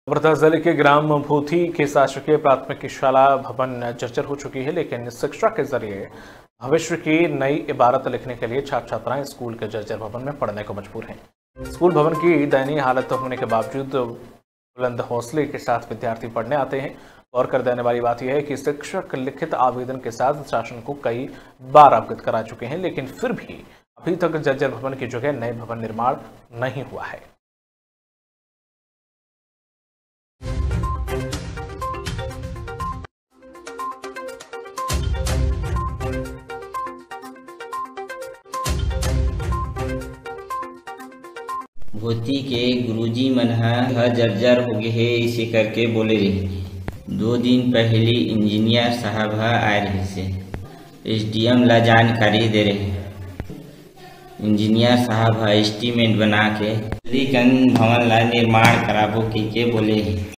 वर्धा जिले के ग्राम भूथी के शासकीय प्राथमिक शाला भवन जर्जर हो चुकी है, लेकिन शिक्षा के जरिए भविष्य की नई इबारत लिखने के लिए छात्र छात्राएं स्कूल के जर्जर भवन में पढ़ने को मजबूर हैं। स्कूल भवन की दयनीय हालत होने के बावजूद बुलंद हौसले के साथ विद्यार्थी पढ़ने आते हैं। गौर कर देने वाली बात यह है कि शिक्षक लिखित आवेदन के साथ शासन को कई बार अवगत करा चुके हैं, लेकिन फिर भी अभी तक जर्जर भवन की जगह नए भवन निर्माण नहीं हुआ है। भूथी के गुरुजी मन ह जर्जर हो गए हे इसे करके बोले रही। 2 दिन पहले इंजीनियर साहब आए रहे से एसडीएम ला जानकारी दे रहे। इंजीनियर साहब एस्टीमेट बना के भवन ला निर्माण कराबो के बोले।